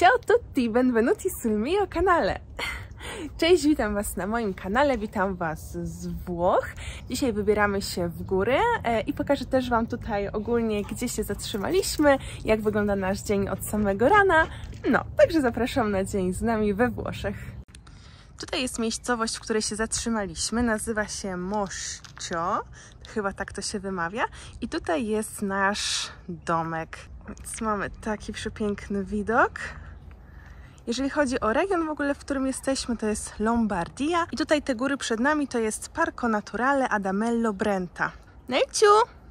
Ciao tutti, benvenuti sul mio canale. Cześć, witam Was na moim kanale, witam Was z Włoch. Dzisiaj wybieramy się w góry i pokażę też Wam tutaj ogólnie, gdzie się zatrzymaliśmy, jak wygląda nasz dzień od samego rana. No, także zapraszam na dzień z nami we Włoszech. Tutaj jest miejscowość, w której się zatrzymaliśmy, nazywa się Moscio, chyba tak to się wymawia. I tutaj jest nasz domek, więc mamy taki przepiękny widok. Jeżeli chodzi o region w ogóle, w którym jesteśmy, to jest Lombardia. I tutaj te góry przed nami to jest Parco Naturale Adamello Brenta. Nelciu!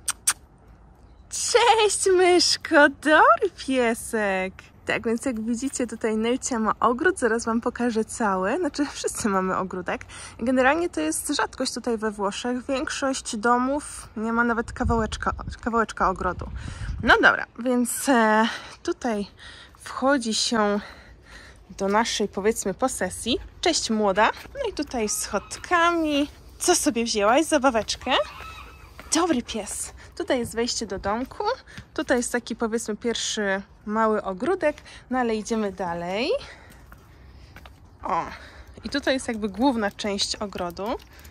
Cześć myszko! Dobry piesek! Tak, więc jak widzicie, tutaj Nelcia ma ogród, zaraz Wam pokażę cały. Znaczy, wszyscy mamy ogródek. Generalnie to jest rzadkość tutaj we Włoszech. Większość domów nie ma nawet kawałeczka ogrodu. No dobra, więc tutaj wchodzi się do naszej, powiedzmy, posesji. Cześć młoda. No i tutaj schodkami. Co sobie wzięłaś? Zabaweczkę? Dobry pies. Tutaj jest wejście do domku. Tutaj jest taki, powiedzmy, pierwszy mały ogródek. No ale idziemy dalej. O. I tutaj jest jakby główna część ogrodu.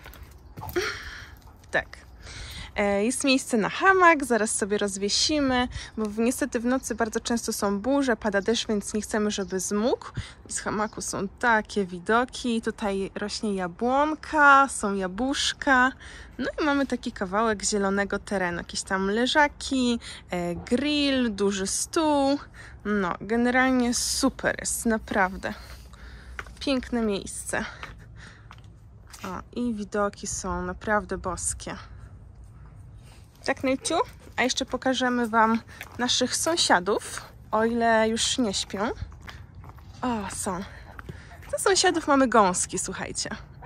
Tak. Jest miejsce na hamak, zaraz sobie rozwiesimy, bo niestety w nocy bardzo często są burze, pada deszcz, więc nie chcemy, żeby zmógł. I z hamaku są takie widoki, tutaj rośnie jabłonka, są jabłuszka, no i mamy taki kawałek zielonego terenu, jakieś tam leżaki, grill, duży stół, no generalnie super jest, naprawdę piękne miejsce. O, i widoki są naprawdę boskie. Tak, Nelciu? A jeszcze pokażemy Wam naszych sąsiadów, o ile już nie śpią. O, są. Za sąsiadów mamy gąski, słuchajcie.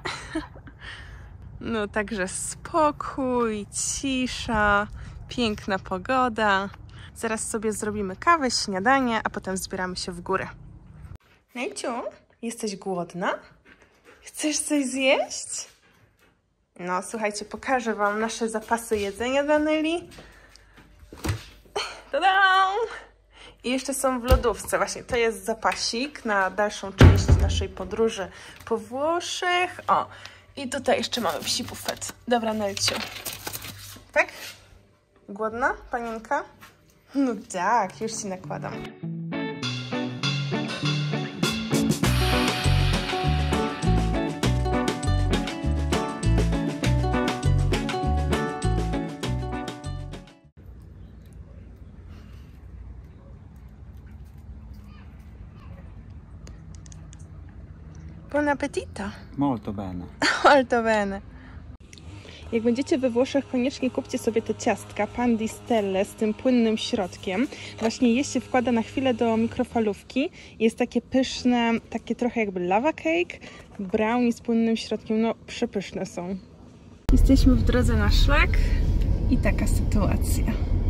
No, także spokój, cisza, piękna pogoda. Zaraz sobie zrobimy kawę, śniadanie, a potem zbieramy się w górę. Nelciu, jesteś głodna? Chcesz coś zjeść? No, słuchajcie, pokażę Wam nasze zapasy jedzenia dla Nelly. Tada! I jeszcze są w lodówce. Właśnie to jest zapasik na dalszą część naszej podróży po Włoszech. O, i tutaj jeszcze mamy psi bufet. Dobra, Nelciu. Tak? Głodna, panienka? No tak, już Ci nakładam. Buon appetito! Molto bene. Molto bene. Jak będziecie we Włoszech, koniecznie kupcie sobie te ciastka Pan di Stelle z tym płynnym środkiem. Właśnie je się wkłada na chwilę do mikrofalówki. Jest takie pyszne, takie trochę jakby lava cake, brownie z płynnym środkiem. No, przepyszne są. Jesteśmy w drodze na szlak i taka sytuacja.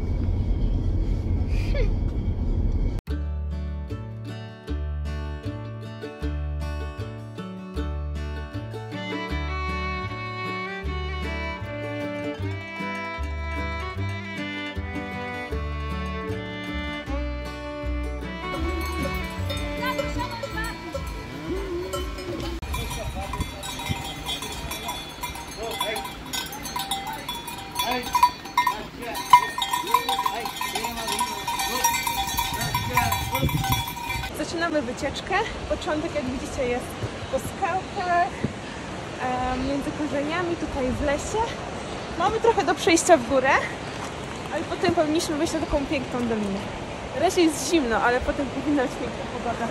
Zaczynamy wycieczkę. Początek, jak widzicie, jest po skałkach, między korzeniami, tutaj w lesie. Mamy trochę do przejścia w górę, ale potem powinniśmy wejść na taką piękną dolinę. Na razie jest zimno, ale potem powinna być piękna pogoda.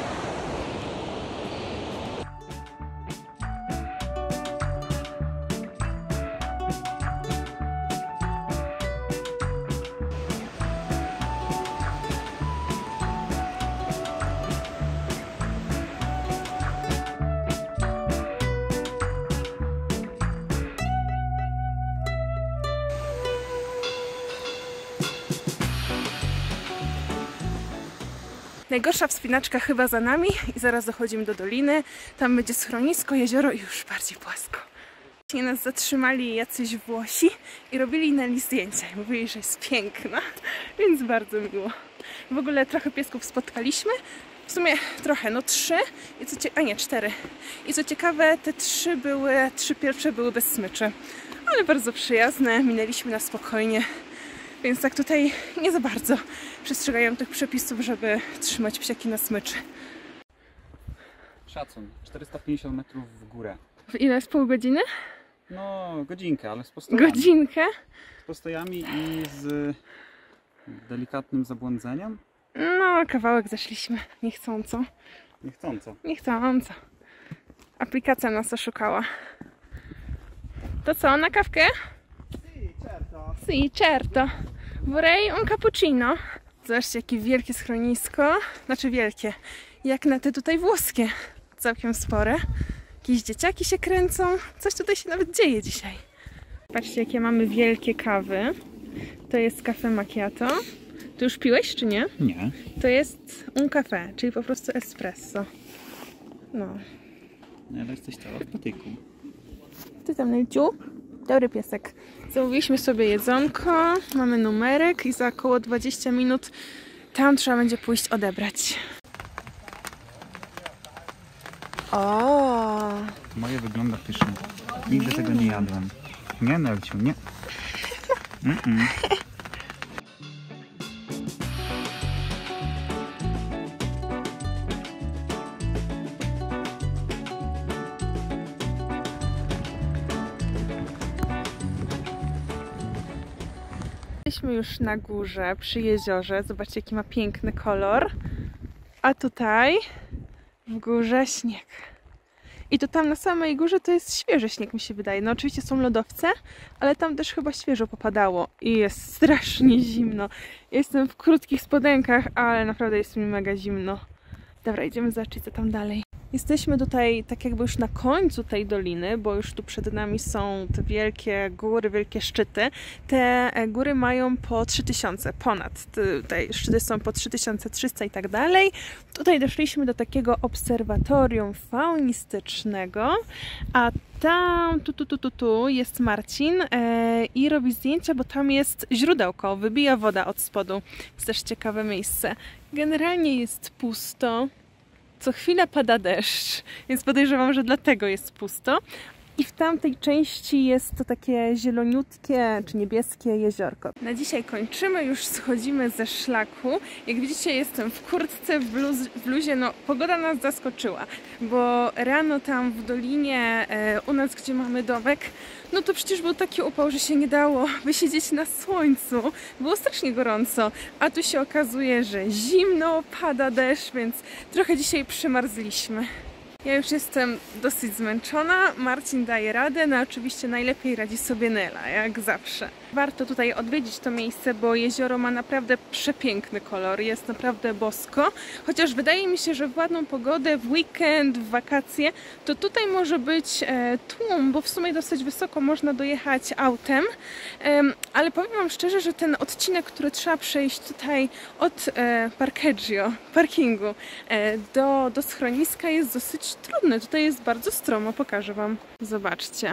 Najgorsza wspinaczka chyba za nami i zaraz dochodzimy do doliny. Tam będzie schronisko, jezioro i już bardziej płasko. Nas zatrzymali jacyś Włosi i robili Nelly zdjęcia i mówili, że jest piękna, więc bardzo miło. W ogóle trochę piesków spotkaliśmy, W sumie trochę, no 3 a nie 4. I co ciekawe, te 3 pierwsze były bez smyczy. Ale bardzo przyjazne, minęliśmy na spokojnie. Więc tak tutaj nie za bardzo przestrzegają tych przepisów, żeby trzymać psiaki na smyczy. Szacun, 450 metrów w górę. W ile? Z pół godziny? No, godzinkę, ale z postojami. Godzinkę? Z postojami i z delikatnym zabłądzeniem. No, kawałek zeszliśmy. Niechcąco. Niechcąco. Niechcąco. Aplikacja nas oszukała. To co, na kawkę? Si, certo. Vorrei un cappuccino. Zobaczcie, jakie wielkie schronisko. Znaczy wielkie. Jak na te tutaj włoskie. Całkiem spore. Jakieś dzieciaki się kręcą. Coś tutaj się nawet dzieje dzisiaj. Patrzcie, jakie mamy wielkie kawy. To jest caffè macchiato. Ty już piłeś, czy nie? Nie. To jest un café, czyli po prostu espresso. No. Ale jesteś cała w patyku. Ty tam, Nelciu? Dobry piesek. Zamówiliśmy sobie jedzonko, mamy numerek i za około 20 minut tam trzeba będzie pójść odebrać. O. Moje wygląda pysznie. Nigdy tego nie jadłem. Nie, Nelciu, nie. Jesteśmy już na górze, przy jeziorze. Zobaczcie, jaki ma piękny kolor. A tutaj w górze śnieg. I to tam na samej górze to jest świeży śnieg, mi się wydaje. No oczywiście są lodowce, ale tam też chyba świeżo popadało. I jest strasznie zimno. Jestem w krótkich spodenkach, ale naprawdę jest mi mega zimno. Dobra, idziemy zobaczyć, co tam dalej. Jesteśmy tutaj tak jakby już na końcu tej doliny, bo już tu przed nami są te wielkie góry, wielkie szczyty. Te góry mają po 3000 ponad. Tutaj szczyty są po 3300 i tak dalej. Tutaj doszliśmy do takiego obserwatorium faunistycznego, a tam, tu jest Marcin i robi zdjęcia, bo tam jest źródełko, wybija woda od spodu. Jest też ciekawe miejsce. Generalnie jest pusto. Co chwilę pada deszcz, więc podejrzewam, że dlatego jest pusto. I w tamtej części jest to takie zieloniutkie czy niebieskie jeziorko. Na dzisiaj kończymy, już schodzimy ze szlaku. Jak widzicie, jestem w kurtce, w bluzie. No, pogoda nas zaskoczyła, bo rano tam w dolinie u nas, gdzie mamy domek, no to przecież był taki upał, że się nie dało wysiedzieć na słońcu. Było strasznie gorąco, a tu się okazuje, że zimno, pada deszcz, więc trochę dzisiaj przymarzliśmy. Ja już jestem dosyć zmęczona, Marcin daje radę, no oczywiście najlepiej radzi sobie Nela, jak zawsze. Warto tutaj odwiedzić to miejsce, bo jezioro ma naprawdę przepiękny kolor, jest naprawdę bosko. Chociaż wydaje mi się, że w ładną pogodę, w weekend, w wakacje, to tutaj może być tłum, bo w sumie dosyć wysoko można dojechać autem. Ale powiem wam szczerze, że ten odcinek, który trzeba przejść tutaj od parkingu do schroniska jest dosyć trudny. Tutaj jest bardzo stromo, pokażę wam. Zobaczcie.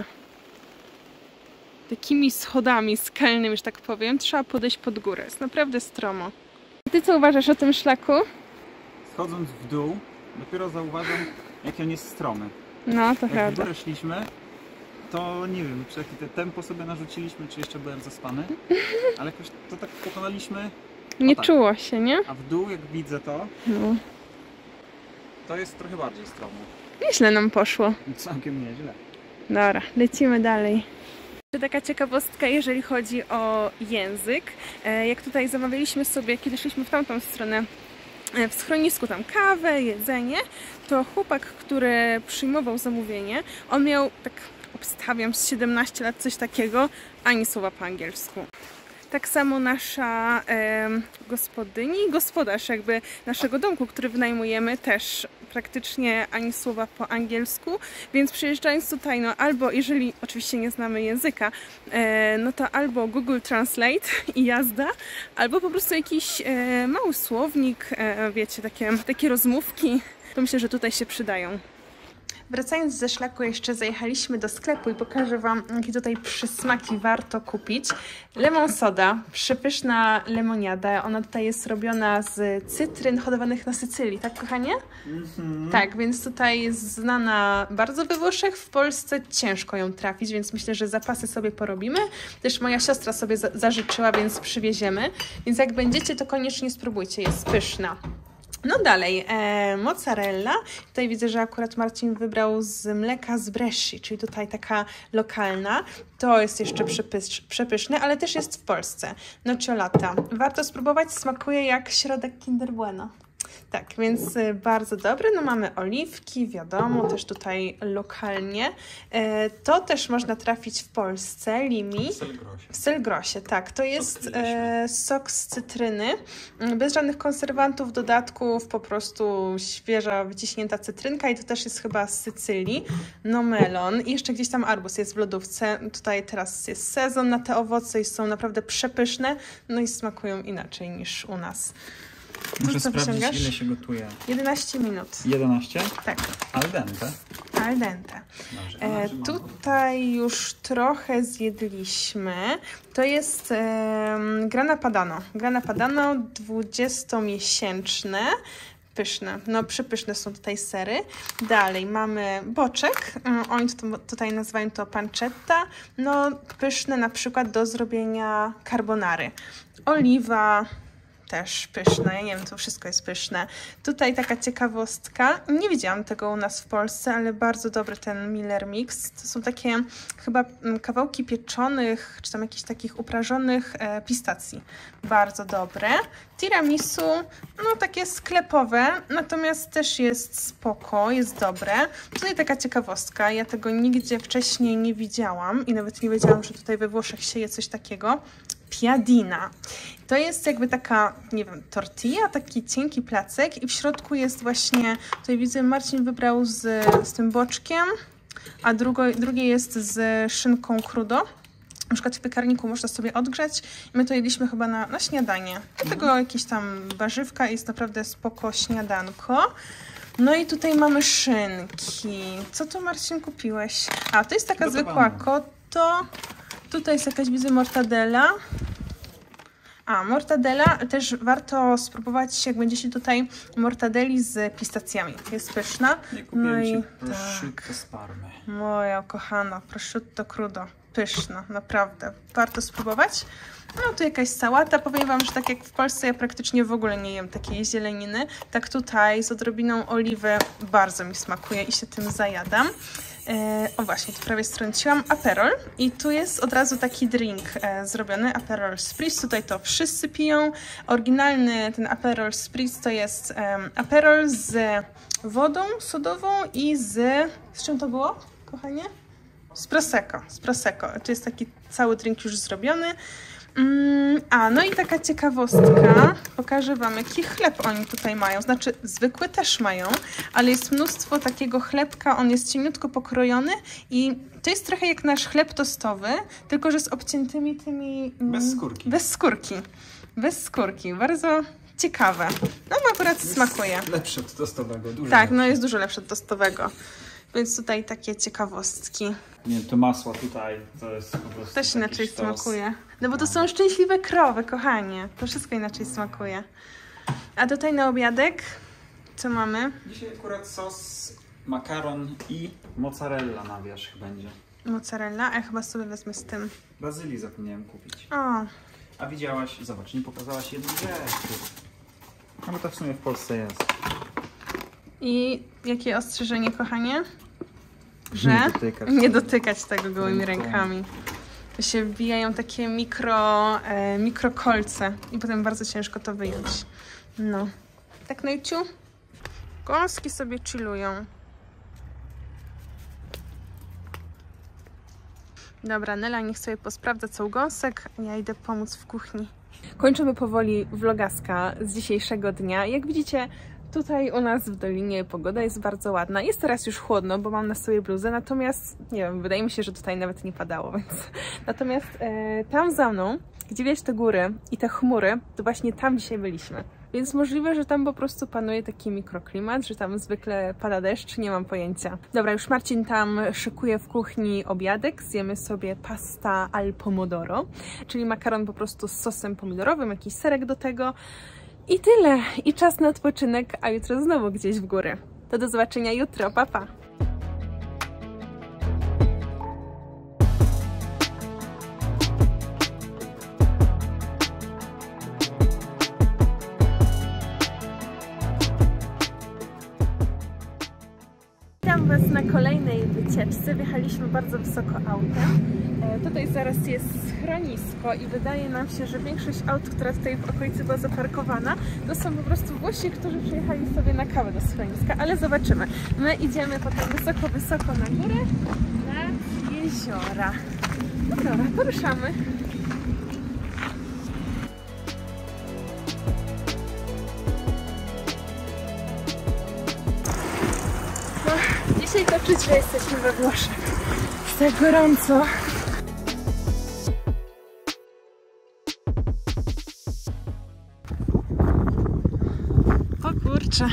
Takimi schodami skalnymi, że tak powiem, trzeba podejść pod górę. Jest naprawdę stromo. Ty co uważasz o tym szlaku? Schodząc w dół, dopiero zauważam, jaki on jest stromy. No, to Jak prawda. w górę szliśmy, to nie wiem, czy jakie tempo sobie narzuciliśmy, czy jeszcze byłem zaspany, ale jakoś to tak pokonaliśmy. Nie tak. czuło się, nie? A w dół, jak widzę to, No. to jest trochę bardziej stromo. Nieźle nam poszło. Całkiem nieźle. Dobra, lecimy dalej. Taka ciekawostka, jeżeli chodzi o język. Jak tutaj zamawialiśmy sobie, kiedy szliśmy w tamtą stronę, w schronisku tam kawę, jedzenie, to chłopak, który przyjmował zamówienie, on miał, tak obstawiam, z 17 lat, coś takiego, ani słowa po angielsku. Tak samo nasza gospodyni, gospodarz jakby naszego domku, który wynajmujemy, też praktycznie ani słowa po angielsku, więc przyjeżdżając tutaj, no albo jeżeli oczywiście nie znamy języka, no to albo Google Translate i jazda, albo po prostu jakiś mały słownik, wiecie, takie rozmówki, to myślę, że tutaj się przydają. Wracając ze szlaku, jeszcze zajechaliśmy do sklepu i pokażę Wam, jakie tutaj przysmaki warto kupić. Lemon soda, przepyszna lemoniada. Ona tutaj jest robiona z cytryn hodowanych na Sycylii, tak kochanie? Tak, więc tutaj jest znana bardzo we Włoszech. W Polsce ciężko ją trafić, więc myślę, że zapasy sobie porobimy. Też moja siostra sobie zażyczyła, więc przywieziemy. Więc jak będziecie, to koniecznie spróbujcie, jest pyszna. No dalej, mozzarella. Tutaj widzę, że akurat Marcin wybrał z mleka z Bresci, czyli tutaj taka lokalna. To jest jeszcze przepyszne, ale też jest w Polsce. Nocciolata. Warto spróbować, smakuje jak środek Kinder Bueno. Tak, więc bardzo dobry. No mamy oliwki, wiadomo, też tutaj lokalnie. To też można trafić w Polsce, Limi. W Selgrosie, tak. To jest sok z cytryny, bez żadnych konserwantów, dodatków, po prostu świeża, wyciśnięta cytrynka i to też jest chyba z Sycylii. No melon i jeszcze gdzieś tam arbuz jest w lodówce. Tutaj teraz jest sezon na te owoce i są naprawdę przepyszne, no i smakują inaczej niż u nas. Muszę sprawdzić, ile się gotuje. 11 minut. 11? Tak. Al dente? Al dente. Tutaj już trochę zjedliśmy. To jest grana padano. Grana padano 20-miesięczne. Pyszne. No przepyszne są tutaj sery. Dalej mamy boczek. Oni tutaj nazywają to pancetta. No pyszne na przykład do zrobienia carbonary. Oliwa. Też pyszne, ja nie wiem, to wszystko jest pyszne. Tutaj taka ciekawostka, nie widziałam tego u nas w Polsce, ale bardzo dobry ten Miller Mix. To są takie chyba kawałki pieczonych, czy tam jakichś takich uprażonych pistacji. Bardzo dobre. Tiramisu, no takie sklepowe, natomiast też jest spoko, jest dobre. Tutaj taka ciekawostka, ja tego nigdzie wcześniej nie widziałam i nawet nie wiedziałam, że tutaj we Włoszech się je coś takiego. Piadina. To jest jakby taka, nie wiem, tortilla, taki cienki placek i w środku jest właśnie, tutaj widzę, Marcin wybrał z tym boczkiem, a drugie jest z szynką crudo. Na przykład w piekarniku można sobie odgrzać i my to jedliśmy chyba na śniadanie. Do tego jakieś tam warzywka i jest naprawdę spoko śniadanko. No i tutaj mamy szynki. Co tu, Marcin, kupiłeś? A, to jest taka zwykła cotto. Tutaj jest jakaś, widzę, mortadella. A, mortadella też warto spróbować, jak będziecie tutaj, mortadelli z pistacjami. Jest pyszna. Nie kupiłem ci prosciutto z Parmy. Moja kochana, prosciutto crudo. Pyszna, naprawdę. Warto spróbować. No tu jakaś sałata. Powiem Wam, że tak jak w Polsce ja praktycznie w ogóle nie jem takiej zieleniny. Tak tutaj z odrobiną oliwy bardzo mi smakuje i się tym zajadam. O właśnie, tu prawie strąciłam. Aperol i tu jest od razu taki drink zrobiony, Aperol Spritz. Tutaj to wszyscy piją. Oryginalny ten Aperol Spritz to jest Aperol z wodą sodową i z czym to było, kochanie? Z Prosecco. Z Prosecco. To jest taki cały drink już zrobiony. No i taka ciekawostka, pokażę Wam, jaki chleb oni tutaj mają, znaczy zwykły też mają, ale jest mnóstwo takiego chlebka, on jest cieniutko pokrojony i to jest trochę jak nasz chleb tostowy, tylko że z obciętymi tymi... Bez skórki. Bez skórki. Bez skórki, bardzo ciekawe. No bo akurat smakuje. Lepsze od tostowego, dużo Tak, lepsze. no jest dużo lepsze od tostowego. Więc tutaj takie ciekawostki. Nie, to masło tutaj, to jest po prostu Też inaczej sztos. smakuje. No bo to są szczęśliwe krowy, kochanie. To wszystko inaczej smakuje. A tutaj na obiadek co mamy? Dzisiaj akurat sos, makaron i mozzarella na wierzch będzie. Mozzarella, a ja chyba sobie wezmę z tym. Bazylii zapomniałem kupić. O. A widziałaś, zobacz, nie pokazałaś jednej rzeczy. No bo to w sumie w Polsce jest. I jakie ostrzeżenie, kochanie? Że Nie dotykać tego gołymi rękami. To się wbijają takie mikrokolce i potem bardzo ciężko to wyjąć. No. Tak, Nojciu? Gąski sobie chillują. Dobra, Nela niech sobie posprawdza co u gąsek, a ja idę pomóc w kuchni. Kończymy powoli vlogaska z dzisiejszego dnia. Jak widzicie, tutaj u nas w Dolinie pogoda jest bardzo ładna. Jest teraz już chłodno, bo mam na sobie bluzę, natomiast, nie wiem, wydaje mi się, że tutaj nawet nie padało, więc... Natomiast tam za mną, gdzie widać te góry i te chmury, to właśnie tam dzisiaj byliśmy. Więc możliwe, że tam po prostu panuje taki mikroklimat, że tam zwykle pada deszcz, nie mam pojęcia. Dobra, już Marcin tam szykuje w kuchni obiadek, zjemy sobie pasta al pomodoro, czyli makaron po prostu z sosem pomidorowym, jakiś serek do tego i tyle. I czas na odpoczynek, a jutro znowu gdzieś w górę. To do zobaczenia jutro, pa pa! Witam Was na kolejnej wycieczce. Wjechaliśmy bardzo wysoko autem. Tutaj zaraz jest schronisko i wydaje nam się, że większość aut, która tutaj w okolicy była zaparkowana, to są po prostu Włosi, którzy przyjechali sobie na kawę do schroniska, ale zobaczymy. My idziemy potem wysoko, wysoko na górę, nad jeziora. No dobra, poruszamy. Dzisiaj to czuć, że jesteśmy we Włoszech. Jest tak gorąco. O kurczę.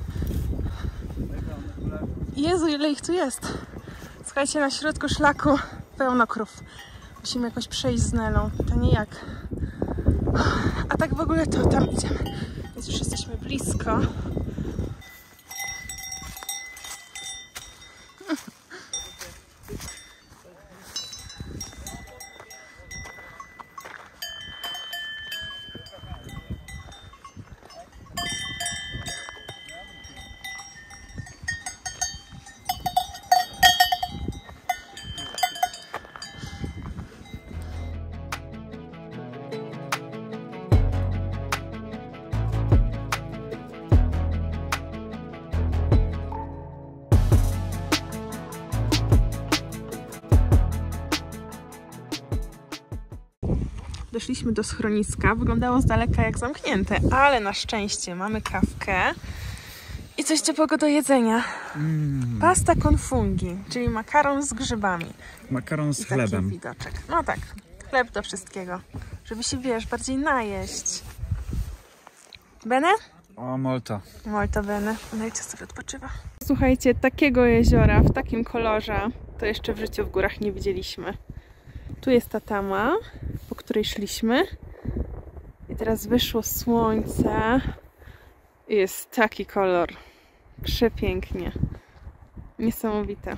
Jezu, ile ich tu jest. Słuchajcie, na środku szlaku pełno krów. Musimy jakoś przejść z Nelą. To nie jak. A tak w ogóle to tam idziemy. Więc już jesteśmy blisko. Doszliśmy do schroniska. Wyglądało z daleka jak zamknięte, ale na szczęście mamy kawkę i coś ciepłego do jedzenia. Pasta con funghi, czyli makaron z grzybami. Makaron z I chlebem. taki widoczek. No tak, chleb do wszystkiego. Żeby się, wiesz, bardziej najeść. Bene? O, molto. Molto bene. Dajcie sobie odpoczywa. Słuchajcie, takiego jeziora w takim kolorze to jeszcze w życiu w górach nie widzieliśmy. Tu jest ta tama, po której szliśmy. I teraz wyszło słońce. I jest taki kolor. Przepięknie. Niesamowite.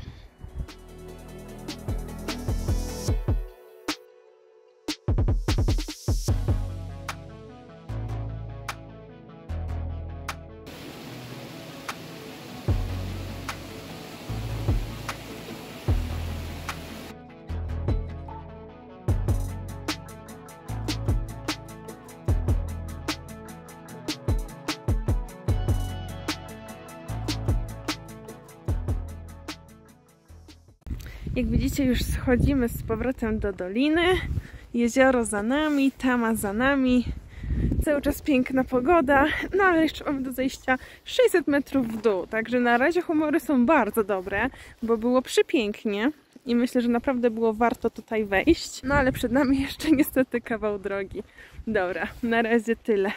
Jak widzicie, już schodzimy z powrotem do doliny. Jezioro za nami, tama za nami. Cały czas piękna pogoda, no ale jeszcze mamy do zejścia 600 metrów w dół. Także na razie humory są bardzo dobre, bo było przepięknie i myślę, że naprawdę było warto tutaj wejść. No ale przed nami jeszcze niestety kawał drogi. Dobra, na razie tyle.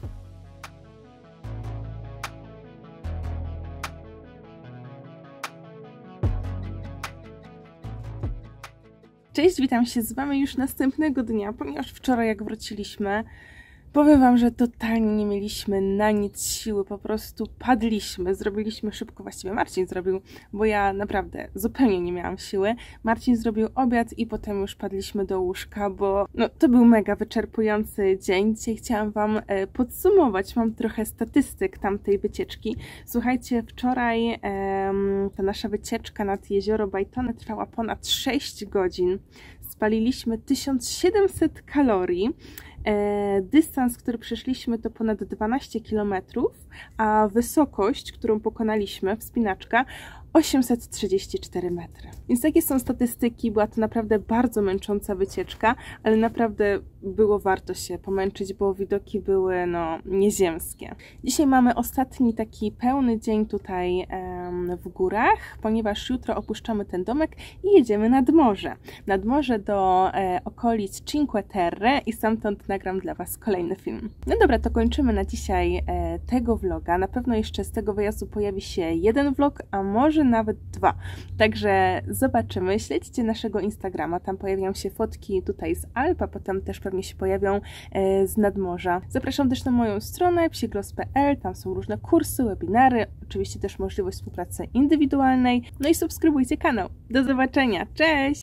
Cześć, witam się z Wami już następnego dnia, ponieważ wczoraj jak wróciliśmy, powiem Wam, że totalnie nie mieliśmy na nic siły, po prostu padliśmy, zrobiliśmy szybko, właściwie Marcin zrobił, bo ja naprawdę zupełnie nie miałam siły. Marcin zrobił obiad i potem już padliśmy do łóżka, bo no, to był mega wyczerpujący dzień. Dzisiaj chciałam Wam podsumować, mam trochę statystyk tamtej wycieczki. Słuchajcie, wczoraj ta nasza wycieczka nad jezioro Bajtone trwała ponad 6 godzin. Spaliliśmy 1700 kalorii. Dystans, który przeszliśmy, to ponad 12 km, a wysokość, którą pokonaliśmy, wspinaczka, 834 metry. Więc takie są statystyki, była to naprawdę bardzo męcząca wycieczka, ale naprawdę było warto się pomęczyć, bo widoki były no nieziemskie. Dzisiaj mamy ostatni taki pełny dzień tutaj w górach, ponieważ jutro opuszczamy ten domek i jedziemy nad morze. Nad morze do okolic Cinque Terre i stamtąd nagram dla Was kolejny film. No dobra, to kończymy na dzisiaj tego vloga. Na pewno jeszcze z tego wyjazdu pojawi się jeden vlog, a może nawet 2. Także zobaczymy. Śledźcie naszego Instagrama, tam pojawią się fotki tutaj z Alp, a potem też pewnie się pojawią z nadmorza. Zapraszam też na moją stronę psiglos.pl, tam są różne kursy, webinary, oczywiście też możliwość współpracy indywidualnej. No i subskrybujcie kanał. Do zobaczenia, cześć!